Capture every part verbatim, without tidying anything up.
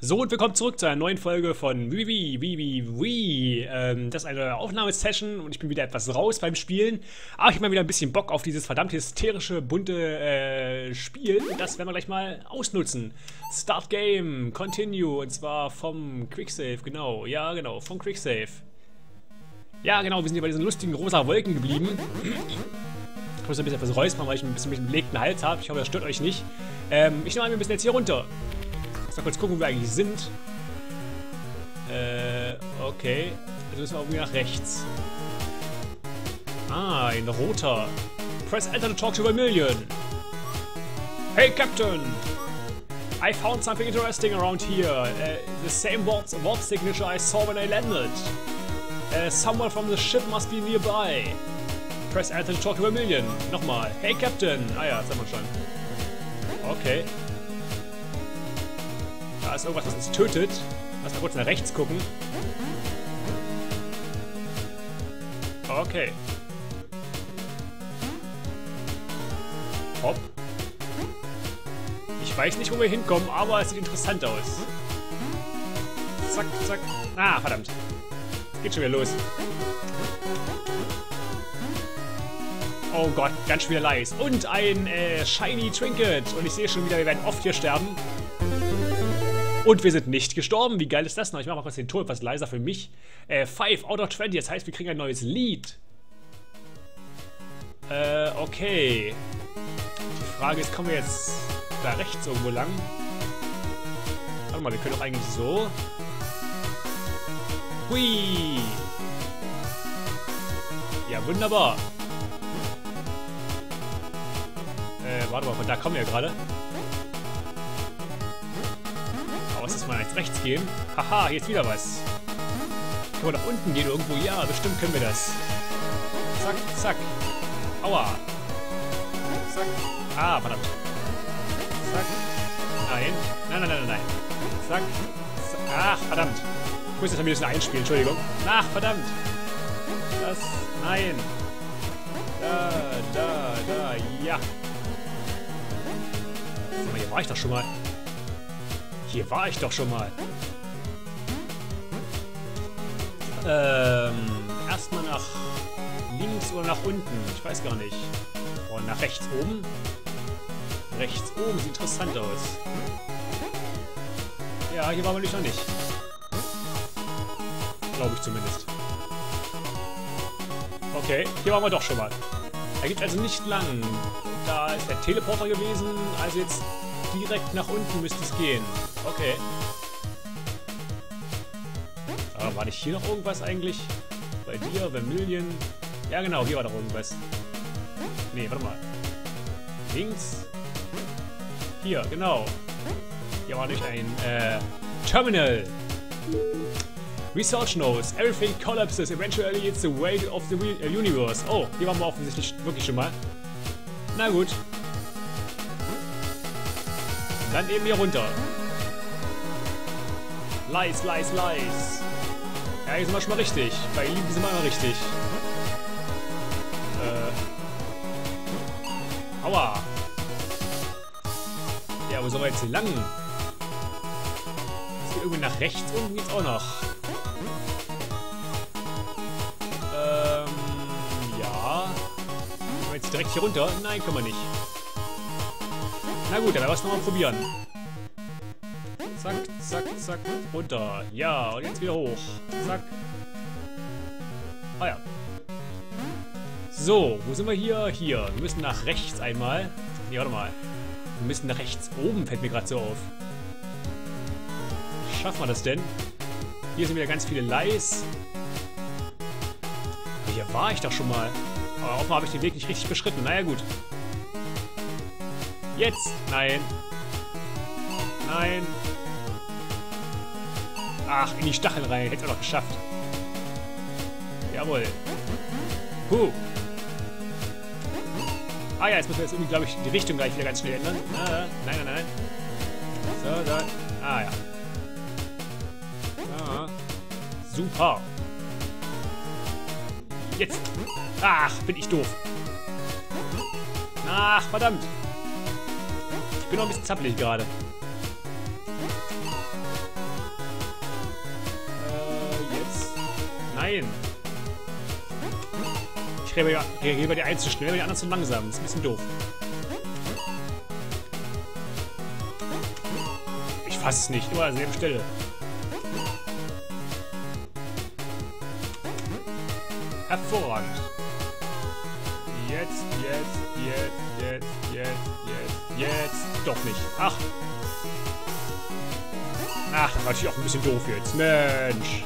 So, und willkommen zurück zu einer neuen Folge von Vivi, Vivi, Vivi. Ähm, das ist eine Aufnahmesession und ich bin wieder etwas raus beim Spielen. Aber ich habe mal wieder ein bisschen Bock auf dieses verdammt hysterische, bunte äh, Spiel. Das werden wir gleich mal ausnutzen. Start Game, Continue, und zwar vom Quicksave, genau. Ja, genau, vom Quicksave. Ja, genau, wir sind hier bei diesen lustigen rosa Wolken geblieben. Ich muss ein bisschen etwas räuspern, weil ich ein bisschen einen belegten Hals habe. Ich hoffe, das stört euch nicht. Ähm, ich nehme mal ein bisschen jetzt hier runter. Mal kurz gucken, wo wir eigentlich sind. Äh, okay. Jetzt müssen wir irgendwie nach rechts. Ah, ein roter. Press Enter to talk to Vermilion. Hey, Captain! I found something interesting around here. Uh, the same word, word signature I saw when I landed. Uh, someone from the ship must be nearby. Press Enter to talk to Vermilion. Nochmal. Hey, Captain! Ah ja, das haben wir schon. Okay. Da ist irgendwas, was uns tötet. Lass mal kurz nach rechts gucken. Okay. Hopp. Ich weiß nicht, wo wir hinkommen, aber es sieht interessant aus. Zack, zack. Ah, verdammt. Es geht schon wieder los. Oh Gott, ganz schön wieder leise. Und ein äh, Shiny Trinket. Und ich sehe schon wieder, wir werden oft hier sterben. Und wir sind nicht gestorben. Wie geil ist das noch? Ich mache mal kurz den Ton etwas leiser für mich. Äh, five out of twenty. Das heißt, wir kriegen ein neues Lied. Äh, okay. Die Frage ist, kommen wir jetzt da rechts irgendwo lang? Warte mal, wir können doch eigentlich so. Hui. Ja, wunderbar. Äh, warte mal, von da kommen wir ja gerade. Was ist mal jetzt rechts gehen? Haha, hier ist wieder was. Können wir nach unten gehen irgendwo? Ja, bestimmt können wir das. Zack, zack. Aua. Zack. Ah, verdammt. Zack. Nein. Nein, nein, nein, nein, nein. Zack. Zack. Ach, verdammt. Ich muss jetzt mal ein bisschen einspielen, Entschuldigung. Ach, verdammt. Das. Nein. Da, da, da. Ja. Sag mal, hier war ich doch schon mal. Hier war ich doch schon mal. Ähm, erstmal nach links oder nach unten. Ich weiß gar nicht. Und nach rechts oben. Rechts oben sieht interessant aus. Ja, hier waren wir noch nicht. Glaube ich zumindest. Okay, hier waren wir doch schon mal. Er geht also nicht lang. Da ist der Teleporter gewesen. Also jetzt direkt nach unten müsste es gehen. Okay. Aber war nicht hier noch irgendwas eigentlich? Bei dir, Vermilion? Ja genau, hier war doch irgendwas. Nee, warte mal. Links. Hier, genau. Hier war nicht ein äh, Terminal. Research knows everything collapses. Eventually it's the weight of the universe. Oh, hier waren wir offensichtlich wirklich schon mal. Na gut. Dann eben hier runter. Leis, leis, leis. Ja, hier sind wir schon mal richtig. Bei Lieben sind wir immer richtig. Äh. Aua. Ja, wo soll wir jetzt hier lang? Es geht irgendwie nach rechts. Unten geht's auch noch. Ähm. Ja. Können wir jetzt direkt hier runter? Nein, können wir nicht. Na gut, dann werden wir es nochmal probieren. Zack, zack, zack, runter. Ja, und jetzt wieder hoch. Zack. Ah ja. So, wo sind wir hier? Hier. Wir müssen nach rechts einmal. Nee, warte mal. Wir müssen nach rechts oben, fällt mir gerade so auf. Schaffen wir das denn? Hier sind wieder ganz viele Leis. Aber hier war ich doch schon mal. Aber offenbar habe ich den Weg nicht richtig beschritten. Naja, gut. Jetzt! Nein! Nein! Ach, in die Stacheln rein. Hätte es auch noch geschafft. Jawohl. Puh. Ah ja, jetzt müssen wir jetzt irgendwie, glaube ich, die Richtung gleich wieder ganz schnell ändern. Ah, nein, nein, nein. So, da. Ah ja. Ah. Super. Jetzt. Ach, bin ich doof. Ach, verdammt. Ich bin noch ein bisschen zappelig gerade. Nein. Ich reagiere bei der einen zu schnell, bei der anderen zu langsam. Das ist ein bisschen doof. Ich fasse es nicht, nur an derselben Stelle. Hervorragend. Jetzt, jetzt, jetzt, jetzt, jetzt, jetzt, jetzt. Doch nicht. Ach. Ach, das war natürlich auch ein bisschen doof jetzt. Mensch.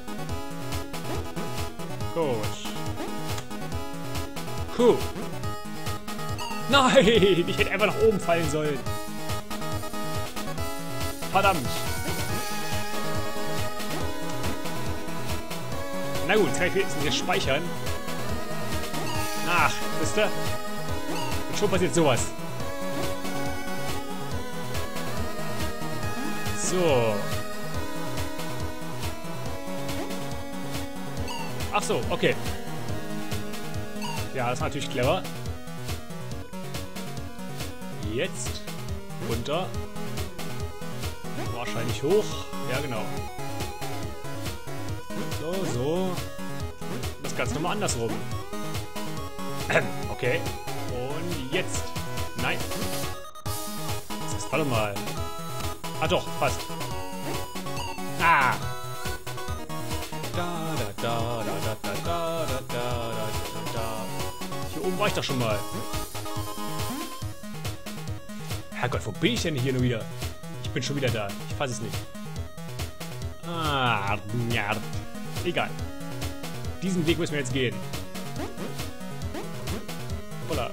Gut. Cool. Nein, ich hätte einfach nach oben fallen sollen. Verdammt. Na gut, jetzt kann ich wenigstens hier speichern. Ach, wisst ihr? Und schon passiert sowas. So. Ach so, okay. Ja, das ist natürlich clever. Jetzt runter. Wahrscheinlich hoch. Ja, genau. So, so. Das Ganze nochmal andersrum. Okay. Und jetzt. Nein. Das ist, warte mal. Ah doch, fast. Ah. Da, da, da, da, da, da, da, da, da, da. Hier oben war ich doch schon mal. Herrgott, wo bin ich denn hier nur wieder? Ich bin schon wieder da. Ich fasse es nicht. Ah, ja. Egal. Diesen Weg müssen wir jetzt gehen. Holla.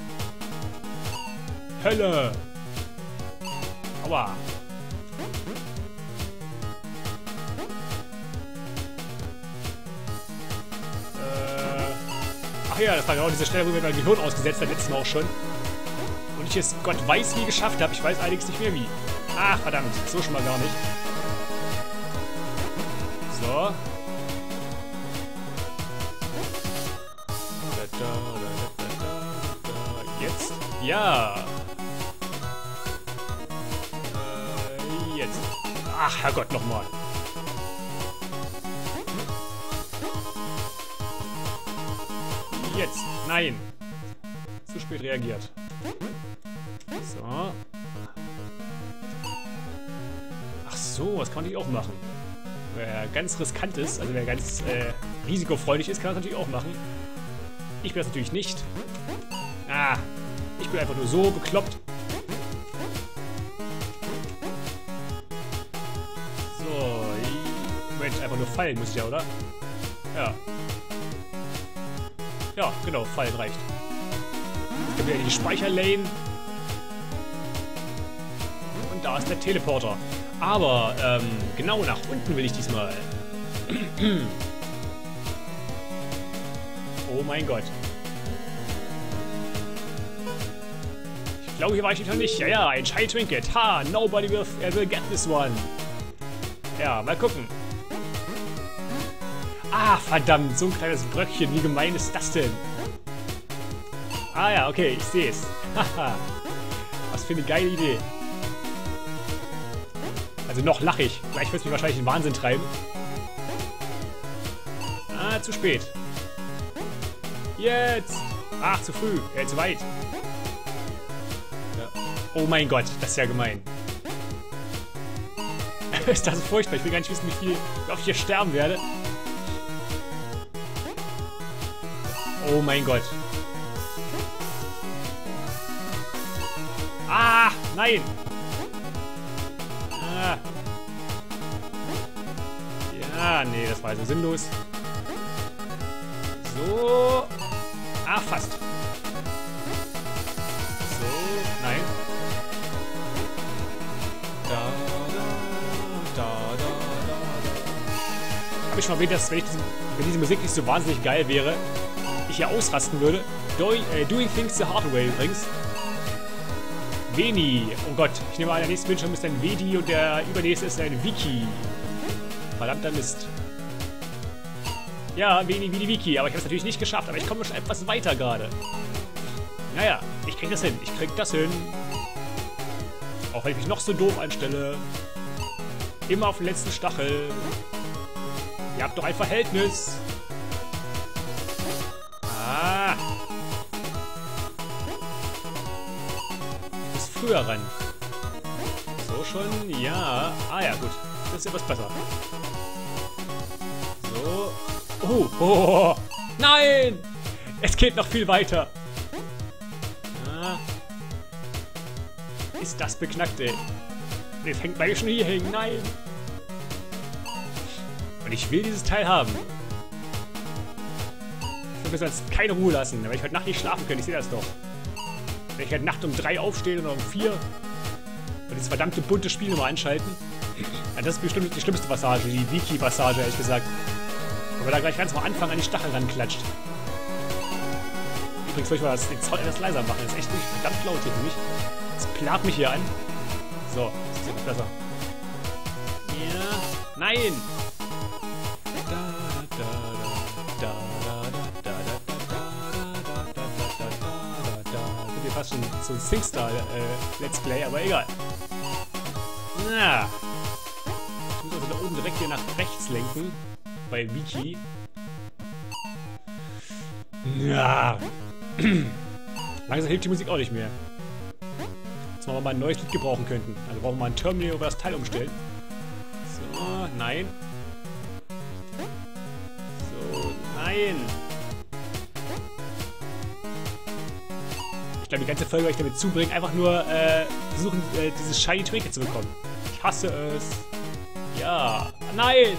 Hölle. Aua. Äh. Ach ja, das war genau diese Stelle, wo wir mein Gehirn ausgesetzt haben, letztes Mal auch schon. Und ich es Gott weiß wie geschafft habe. Ich weiß allerdings nicht mehr wie. Ach, verdammt. So schon mal gar nicht. So. Jetzt. Ja. Äh, jetzt. Ach, Herrgott, nochmal. Jetzt. Nein. Zu spät reagiert. So. Ach so, das kann ich auch machen. Wer ganz riskant ist, also wer ganz äh, risikofreudig ist, kann das natürlich auch machen. Ich bin das natürlich nicht. Ah, ich bin einfach nur so bekloppt. So, Moment, einfach nur fallen muss ich ja, oder? Ja. Ja, genau, fallen reicht. Jetzt können wir in die Speicherlane. Und da ist der Teleporter. Aber, ähm, genau nach unten will ich diesmal. Oh mein Gott. Ich glaube, hier war ich noch nicht. Ja, ja, ein Shiny Trinket. Ha, nobody will, will get this one. Ja, mal gucken. Ah, verdammt, so ein kleines Bröckchen. Wie gemein ist das denn? Ah ja, okay, ich sehe es. Haha. Was für eine geile Idee. Also noch lache ich. Gleich wird es mich wahrscheinlich in den Wahnsinn treiben. Ah, zu spät. Jetzt! Ach, zu früh. Äh, zu weit. Ja. Oh mein Gott, das ist ja gemein. Ist das furchtbar. Ich will gar nicht wissen, wie viel wie oft ich hier sterben werde. Oh mein Gott. Ah, nein! Ah. Ja, nee, das war also sinnlos. So. Ah, fast. So, nein. Da, da, da, da, da. Habe ich schon mal erwähnt, dass wenn, ich diese, wenn diese Musik nicht so wahnsinnig geil wäre, ich hier ausrasten würde. Do, äh, doing things the hard way übrigens. Veni. Oh Gott, ich nehme an, der nächste Bildschirm ist ein Vedi und der übernächste ist ein Wiki. Verdammter Mist. Ja, Veni, Vidi, Wiki, aber ich habe es natürlich nicht geschafft, aber ich komme schon etwas weiter gerade. Naja, ich krieg das hin, ich krieg das hin. Auch wenn ich mich noch so doof anstelle. Immer auf den letzten Stachel. Ihr habt doch ein Verhältnis. Ah. Ist früher ran. So schon, ja. Ah ja, gut. Das ist etwas besser. So. Oh, oh. Nein! Es geht noch viel weiter. Ah. Ist das beknackt, ey. Jetzt hängt meine schon hier hängen. Nein! Und ich will dieses Teil haben. Ich will mir sonst keine Ruhe lassen. Wenn ich heute Nacht nicht schlafen kann, ich sehe das doch. Wenn ich heute Nacht um drei aufstehe oder um vier und dieses verdammte bunte Spiel nochmal anschalten. Ja, das ist bestimmt die schlimmste Passage, die Wiki-Passage, ehrlich gesagt. Wenn man da gleich ganz am Anfang an die Stachel ranklatscht. Übrigens, soll ich mal das, den Sound etwas leiser machen. Das ist echt nicht verdammt laut hier für mich. Das plagt mich hier an. So, das ist jetzt besser. Ja. Nein! Sind wir fast schon so ein SingStar-Let's Play, aber egal. Na. Ich muss also da oben direkt hier nach rechts lenken. Bei Wiki. Ja. Langsam hilft die Musik auch nicht mehr. Jetzt machen wir mal ein neues Lied gebrauchen könnten. Also brauchen wir mal ein Terminal, wo wir das Teil umstellen. So, nein. So, nein. Ich glaube, die ganze Folge werde ich damit zubringen, einfach nur äh, versuchen, äh, dieses Shiny Trinket zu bekommen. Ich hasse es. Ja. Nein!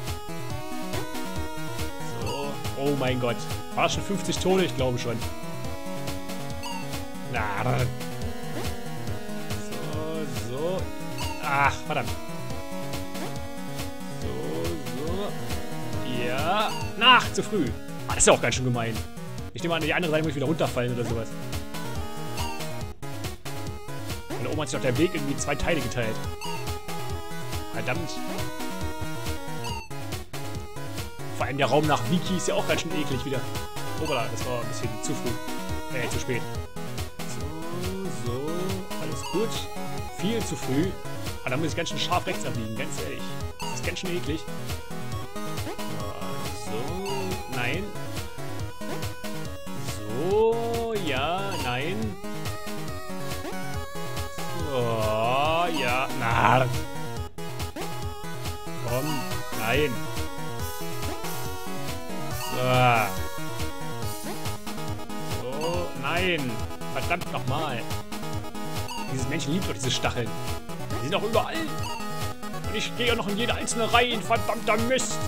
So. Oh mein Gott. War das schon fünfzig Tode? Ich glaube schon. Na. So, so. Ach, verdammt. So, so. Ja. Nach, zu früh. Ah, das ist ja auch ganz schön gemein. Ich nehme an, die andere Seite muss ich wieder runterfallen oder sowas. Und da oben hat sich doch der Weg irgendwie zwei Teile geteilt. Verdammt. Vor allem der Raum nach Wiki ist ja auch ganz schön eklig wieder. Obala, das war ein bisschen zu früh. Äh, zu spät. So, so. Alles gut. Viel zu früh. Aber da muss ich ganz schön scharf rechts abbiegen, ganz ehrlich. Das ist ganz schön eklig. So, nein. So, ja, nein. So, ja, na. Komm, nein. So. So, nein. Verdammt nochmal. Dieses Männchen liebt doch diese Stacheln. Die sind auch überall. Und ich gehe auch noch in jede einzelne rein. Verdammter Mist.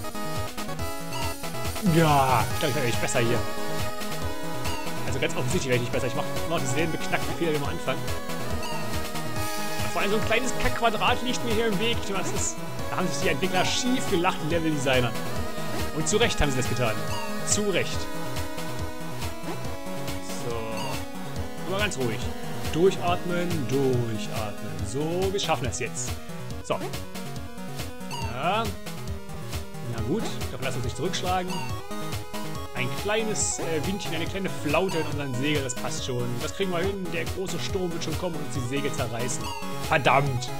Ja, ich glaube, ich werde nicht besser hier. Also ganz offensichtlich werde ich nicht besser. Ich mache immer dieselben beknackten Fehler wie am Anfang. Und vor allem so ein kleines Kackquadrat liegt mir hier im Weg. Was ist? Da haben sich die Entwickler schief gelacht, die Leveldesigner. Und zu Recht haben sie das getan. Zu Recht. So. Immer ganz ruhig. Durchatmen, durchatmen. So, wir schaffen das jetzt. So. Ja. Na gut, dafür lassen wir uns nicht zurückschlagen. Ein kleines äh, Windchen, eine kleine Flaute in unseren Segel, das passt schon. Das kriegen wir hin. Der große Sturm wird schon kommen und uns die Segel zerreißen. Verdammt!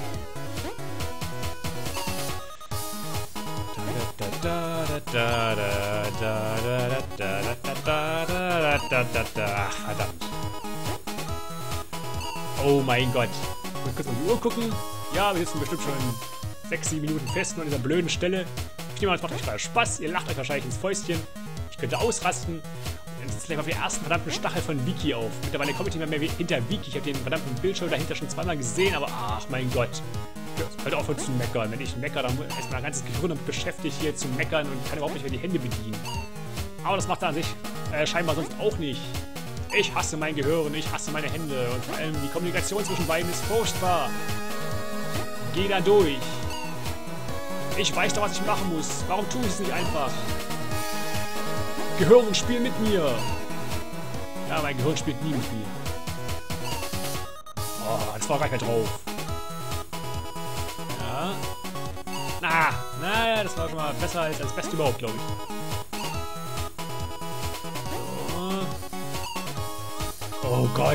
Ach, verdammt. Oh mein Gott. Ich muss kurz auf die Uhr gucken. Ja, wir sitzen bestimmt schon sechs, sieben Minuten fest nur an dieser blöden Stelle. Ich nehme an, es macht euch gerade Spaß. Ihr lacht euch wahrscheinlich ins Fäustchen. Ich könnte ausrasten. Und dann sitzt gleich auf den ersten verdammten Stachel von Wiki auf. Mittlerweile komme ich nicht mehr, mehr hinter Wiki. Ich habe den verdammten Bildschirm dahinter schon zweimal gesehen, aber ach mein Gott. Hört aufhören zu meckern. Wenn ich meckere, dann ist mein ganzes Gehirn damit beschäftigt, hier zu meckern und kann überhaupt nicht mehr die Hände bedienen. Aber das macht er an sich äh, scheinbar sonst auch nicht. Ich hasse mein Gehirn, ich hasse meine Hände und vor allem die Kommunikation zwischen beiden ist furchtbar. Geh da durch. Ich weiß doch, was ich machen muss. Warum tue ich es nicht einfach? Gehirn, spiel mit mir. Ja, mein Gehirn spielt nie mit mir. Oh, das war gar nicht mehr drauf. Ja. Na, naja, das war schon mal besser als das Beste überhaupt, glaube ich. Oh Gott.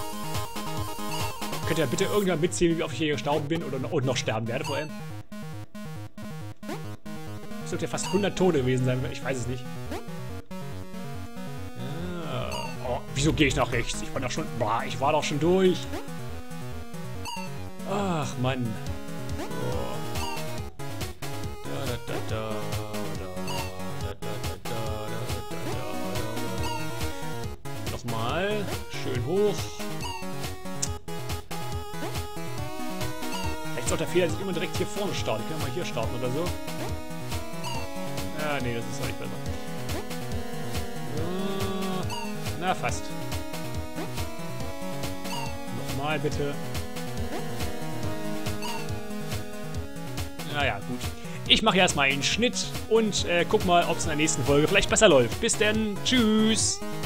Könnt ihr bitte irgendwann mitzählen, wie oft ich hier gestorben bin oder noch, und noch sterben werde vor allem? Es dürfte ja fast hundert Tode gewesen sein, ich weiß es nicht. Ja. Oh, wieso gehe ich nach rechts? Ich war doch schon... Boah, ich war doch schon durch. Ach, Mann. So. Da, da, da, da. Nochmal. Schön hoch. Vielleicht sollte der Fehler sich immer direkt hier vorne starten. Können wir mal hier starten oder so. Ah, nee, das ist auch nicht besser. Na, fast. Nochmal bitte. Naja, gut. Ich mache erstmal einen Schnitt und äh, guck mal, ob es in der nächsten Folge vielleicht besser läuft. Bis denn. Tschüss.